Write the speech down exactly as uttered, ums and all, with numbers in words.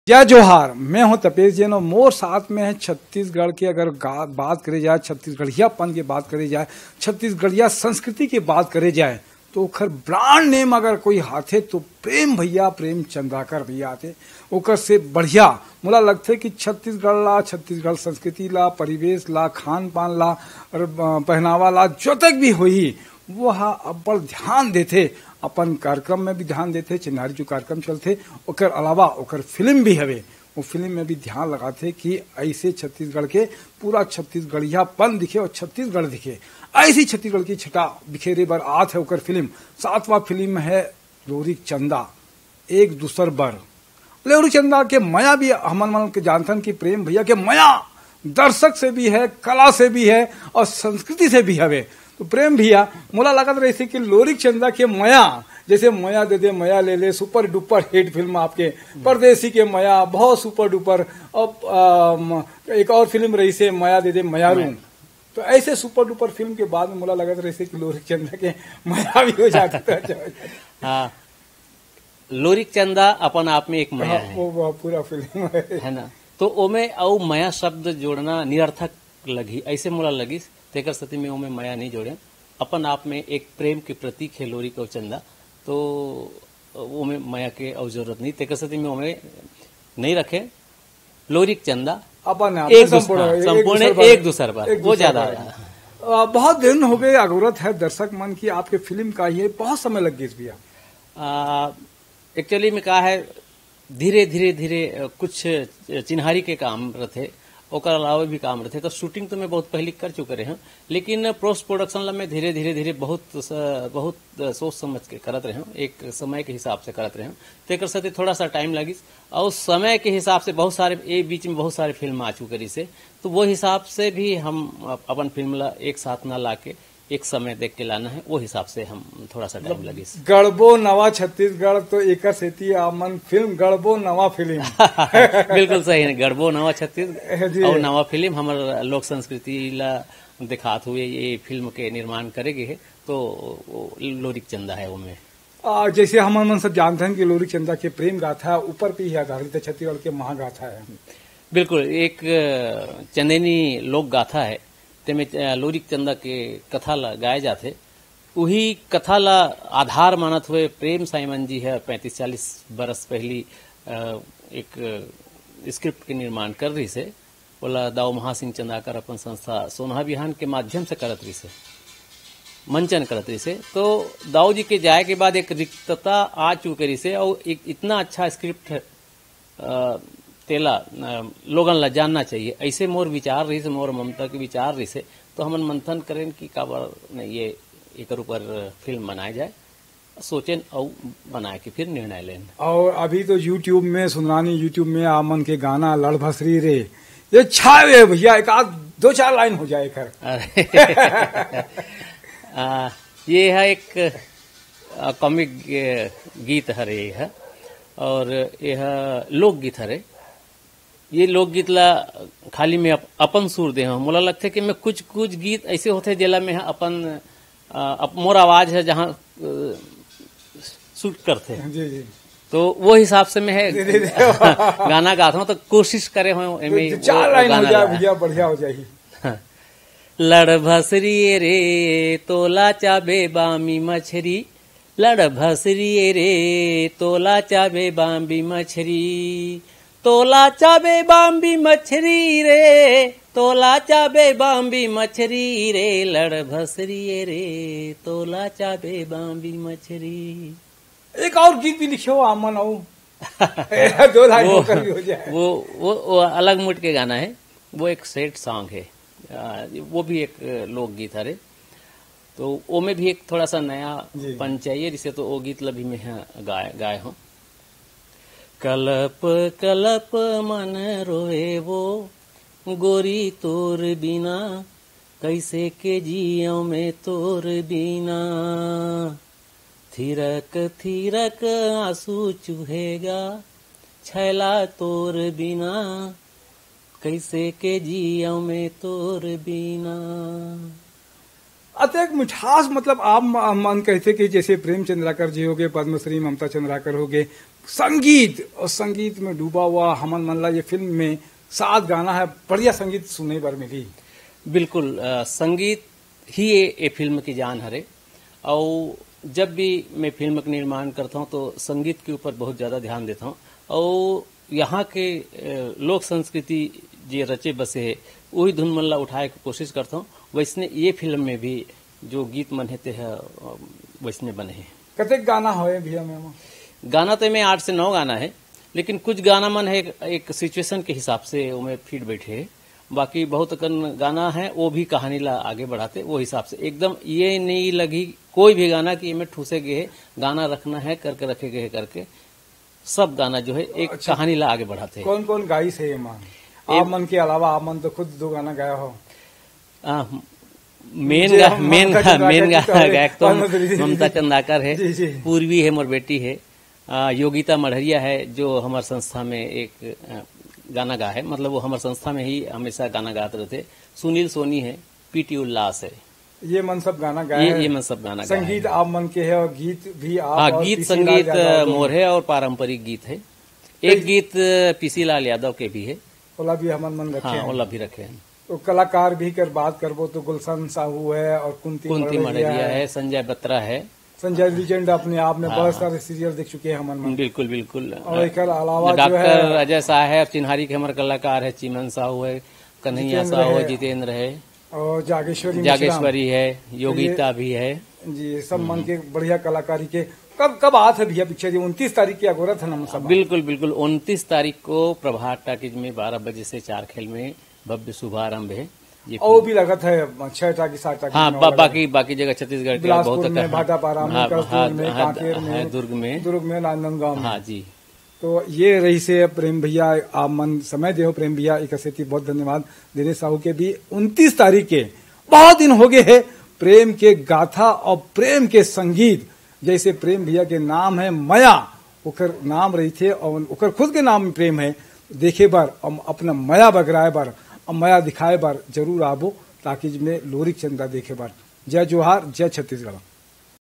जय जोहार। मैं हूं तपेश जैन और मोर साथ में है छत्तीसगढ़ की अगर बात करी जाए, छत्तीसगढ़ियापन की बात करी जाए, छत्तीसगढ़िया संस्कृति की बात करी जाए तो ओकर ब्रांड नेम अगर कोई हाथे तो प्रेम भैया प्रेम चंद्राकर भैया आते। ओकर से बढ़िया मोला लगथे कि छत्तीसगढ़ ला, छत्तीसगढ़ संस्कृति ला, परिवेश ला, खान पान ला और पहनावा ला जो तक भी होई वह अब्बड़ ध्यान देथे। अपन कार्यक्रम में भी ध्यान देते, चिन्हारी जो कार्यक्रम चलते ओकर अलावा ओकर फिल्म भी हवे, वो फिल्म में भी ध्यान लगाते कि ऐसे छत्तीसगढ़ के पूरा छत्तीसगढ़ियापन दिखे और छत्तीसगढ़ दिखे। ऐसी छत्तीसगढ़ की छटा बिखेरे बर आत है ओकर फिल्म। सातवां फिल्म है लोरिक चंदा एक दूसर बर। लोरिक चंदा के मया भी हमन मन के जानथन की प्रेम भैया के मया दर्शक से भी है, कला से भी है और संस्कृति से भी हवे। तो प्रेम भैया मोला लगत रही कि लोरिक चंदा के मया जैसे मया दे दे मया ले ले सुपर डुपर हिट फिल्म आपके परदेसी के मया बहुत सुपर डुपर। अब एक और फिल्म रही से मया दे दे मयारू, तो ऐसे सुपर डुपर फिल्म के बाद में मोला लगत रही कि लोरिक चंदा के मया भी हो जाता है। हाँ, लोरिक चंदा अपन आप में एक मया है, वो पूरा फिल्म है, है ना। तो ओमे औ मया शब्द जोड़ना निरर्थक लगी, ऐसे मोला लगी तेकर सती में ओमे मया नहीं जोड़े। अपन आप में एक प्रेम के प्रतीक है लोरिक और चंदा, तो ओमे मया के और जरूरत नहीं, तेकर सती में ओमे नहीं रखे। लोरिक चंदा अपन एक संपूर्ण एक दूसर बार वो ज्यादा बहुत दिन हो गए। अगुरत है दर्शक मन की आपके फिल्म का, ये बहुत समय लग गई भैया। एक्चुअली में कहा है धीरे धीरे धीरे कुछ चिन्हारी के काम रहते, ओकर अलावा भी काम रहते। तो शूटिंग तो मैं बहुत पहले कर चुके रहे हैं, लेकिन पोस्ट प्रोडक्शन ला में धीरे धीरे धीरे बहुत बहुत सोच समझ के करत रहे हैं, एक समय के हिसाब से करत रहे हैं। तेकर साथ थोड़ा सा टाइम लगी और समय के हिसाब से बहुत सारे एक बीच में बहुत सारे फिल्म आ चुके से, तो वो हिसाब से भी हम अपन फिल्म ला एक साथ ना ला के एक समय देख के लाना है, वो हिसाब से हम थोड़ा सा टाइम लगी। गढ़बो नवा छत्तीसगढ़ तो एक सेती आमन फिल्म गढ़बो नवा फिल्म बिल्कुल सही है, गढ़बो नवा छत्तीसगढ़ और नवा फिल्म हमारे लोक संस्कृति ला दिखात हुए ये फिल्म के निर्माण करेगे है। तो लोरिक चंदा है वो में आ, जैसे हम मन सब जानते हैं कि लोरिक चंदा के प्रेम गाथा ऊपर पे ही आधारित है, छत्तीसगढ़ के महागाथा है। बिल्कुल एक चंदेनी लोक गाथा है, तेमें लोरिक चंदा के कथा ला गाए जाते। वही कथा ला आधार मानत हुए प्रेम साइमन जी है पैंतीस चालीस बरस पहली एक स्क्रिप्ट के निर्माण कर रही से, बोला दाऊ महासिंह चंदाकर अपन संस्था सोनहा बिहान के माध्यम से करत रही से, मंचन करत रही से। तो दाऊ जी के जाए के बाद एक रिक्तता आ चुके रही से और एक इतना अच्छा स्क्रिप्ट आ, तेला लोगन ला जानना चाहिए, ऐसे मोर विचार रही से, मोर ममता के विचार रही से। तो हमन मंथन करें कि काबर नहीं ये एक ऊपर फिल्म बनाया जाए, सोचें और बनाए के फिर निर्णय लें। और अभी तो यूट्यूब में सुनरानी यूट्यूब में आमन के गाना लड़ भसरी रे ये छावे भैया, एक आध दो चार लाइन हो जाए कर। आ, ये है एक कॉमिक गीत हरे है और यह लोकगीत हरे। ये लोकगीत ला खाली में अप, अपन सुर दे मोला लगता है कि मैं कुछ कुछ गीत ऐसे होते जेला में अपन अप, मोर आवाज है जहाँ शूट करते हैं जी जी, तो वो हिसाब से मैं है गाना गाता हूँ। तो कोशिश करे हो चार लाइन हो जाए भैया, बढ़िया हो जाएगी। लड़ भसरी रे तोला चाबे बामी मछरी, लड़ भसरी रे तोला चाबे बामी मछरी, तोला चाबे बाम्बी मछरी रे, तोला चाबे बाम्बी मछरी रे, लड़ भसरी रे तोला चाबे बाम्बी मछरी। एक और गीत भी लिखे हो आमन आओ दो लाइन वो, हो जाए। वो, वो वो अलग मूड के गाना है, वो एक सेट सॉन्ग है, वो भी एक लोकगीत है। तो वो में भी एक थोड़ा सा नया पन चाहिए, जिसे तो वो गीत ला भी मैं गाए गाए हूँ। कलप कलप मन रोए वो गोरी तोर बिना, कैसे के जियो में तोर बिना, थिरक थिरक आंसू चुहेगा छैला तोर बिना, कैसे के जियो में तोर बिना। अतः मिठास मतलब आप मन कहते कि जैसे प्रेम चंद्राकर जी हो गए, पद्मश्री ममता चंद्राकर हो गए, संगीत और संगीत में डूबा हुआ हमन मन ला ये फिल्म में सात गाना है, बढ़िया संगीत सुनने पर मिली। बिल्कुल आ, संगीत ही ये, ये फिल्म की जान हरे। और जब भी मैं फिल्म का निर्माण करता हूँ तो संगीत के ऊपर बहुत ज्यादा ध्यान देता हूँ। और यहाँ के लोक संस्कृति जो रचे बसे है वही धुन मन ला उठाए की कोशिश करता हूँ। वैसने ये फिल्म में भी जो गीत मन हेते है वैसने बने हैं। कतेक गाना होए भैया में? गाना तो में आठ से नौ गाना है, लेकिन कुछ गाना मन है एक सिचुएशन के हिसाब से उमें फिट बैठे है। बाकी बहुत कन गाना है वो भी कहानी ला आगे बढ़ाते वो हिसाब से। एकदम ये नहीं लगी कोई भी गाना कि इनमें ठूसे गए गाना रखना है करके रखे गए करके, सब गाना जो है एक अच्छा, कहानी ला आगे बढ़ाते हैं। कौन कौन गाई से आप मन के अलावा? आप मन तो खुद दो गाना गाया हो। आ, मेन गा, मेन गा, मेन गाना गायक तो ममता चंदाकर है, पूर्वी है मोर बेटी है, आ, योगिता मढ़रिया है जो हमारे संस्था में एक आ, गाना गा है, मतलब वो हमारे संस्था में ही हमेशा गाना गाते रहते। सुनील सोनी है, पीटी उल्लास है, ये मन सब गाना गाया ये, है। ये मन सब गाना संगीत आप मन के है और गीत भी आप? हाँ, गीत संगीत मोर है और पारंपरिक गीत है। एक गीत पीसी लाल यादव के भी है, ओला भी हमन मन रखे। हाँ, ओला भी रखे हैं। तो कलाकार भी कर बात करबो तो गुलशन साहू है और कुंती कुंती मड़रिया है, संजय बत्रा है। संजय लीजेंड अपने आप में बहुत सारे सीरियल देख चुके हैं हमन मन। बिल्कुल बिल्कुल। और एक अलावा डॉक्टर अजय शाह है, चिन्हारी के हमारे कलाकार है, चीमन साहू है, कन्हैया साहू है, जितेंद्र है और जागेश्वरी जागेश्वरी है, योगिता भी है जी। सब मन के बढ़िया कलाकारी के। कब कब आत है भैया पिक्चर? उनतीस तारीख की अगोरत है ना सब? बिल्कुल बिल्कुल। उनतीस तारीख को प्रभात टाकीज में बारह बजे से चार खेल में भव्य शुभारंभ है। और भी लगत है छह टाकी सात टाकी। हाँ, बा, बाकी बाकी जगह छत्तीसगढ़ के बहुत में, भाटापारा में, कांकेर में, दुर्ग में, दुर्ग में, राजनांदगांव में। हाँ जी। तो ये रही से प्रेम भैया आप मन समय दे हो। प्रेम भैया एक असेती बहुत धन्यवाद। दिनेश साहू के भी उनतीस तारीख के बहुत दिन हो गए है प्रेम के गाथा और प्रेम के संगीत। जैसे प्रेम भैया के नाम है माया, ओकर नाम रही थे और ओकर खुद के नाम में प्रेम है। देखे बार अपना माया बगराए बार और माया दिखाए बार जरूर आबो ताकि में लोरिक चंदा देखे बार। जय जोहार, जय छत्तीसगढ़।